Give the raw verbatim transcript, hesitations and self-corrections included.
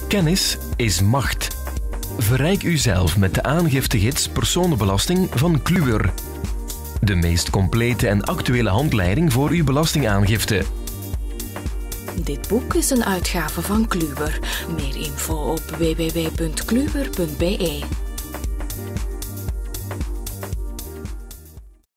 Kennis is macht. Verrijk uzelf met de aangiftegids Personenbelasting van Kluwer. De meest complete en actuele handleiding voor uw belastingaangifte. Dit boek is een uitgave van Kluwer. Meer info op w w w punt kluwer punt b e.